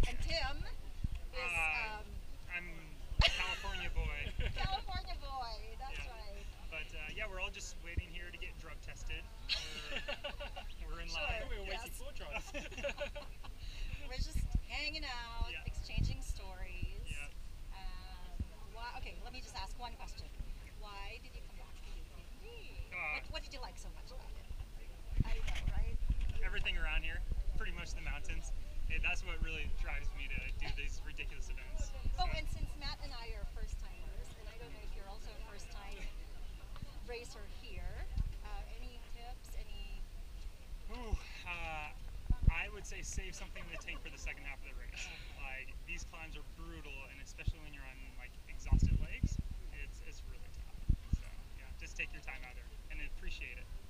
And Tim is I'm a California boy. California boy. That's Yeah. right. But yeah, we're all just waiting here to get drug tested. We're in line. Sure, We were yes. waiting for drugs. We're just hanging out, Yeah. exchanging stories. Yeah. Okay, let me just ask one question. Why did you come back to UTMB? What did you like so much about it? I know, right? Everything around here, pretty much the mountains. That's what really drives me to do these ridiculous events. Oh, and since Matt and I are first timers, and I don't know if you're also a first time racer here, any tips? Ooh, I would say save something to take for the second half of the race. Like, these climbs are brutal, and especially when you're on like exhausted legs, it's really tough. So yeah, just take your time out there and appreciate it.